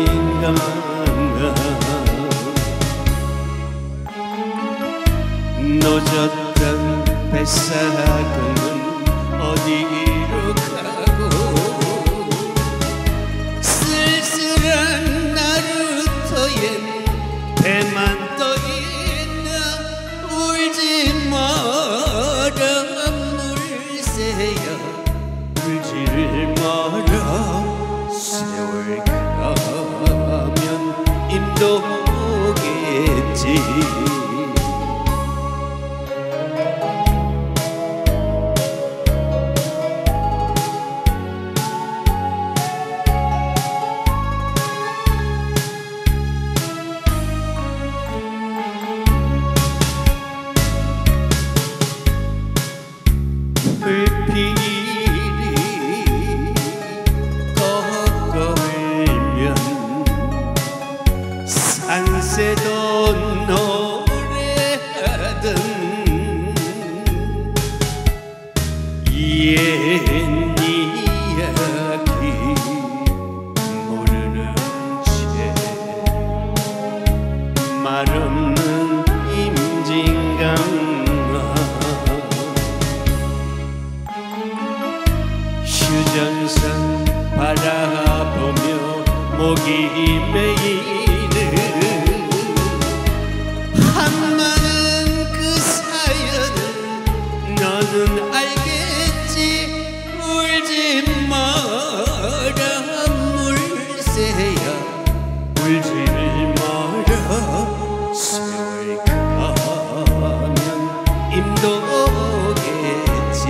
임진강아 노젓던 뱃사공은 어디로 가고 쓸쓸한 나루터엔 배만 떠있나 울지 마라 물새야 울지 마라 세월 가면 임도 오겠지 불필이 꺾어울면 산새도 노래하던 옛 이야기 모르는 채 말없는 임진강 휴전선 바라보며 목이 메이는 한많은 그 사연을 너는 알겠지 울지 마라 물새야 울지 마라 세월 가면 임도 오겠지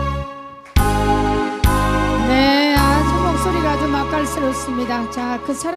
맛깔스럽습니다. 자, 그 사람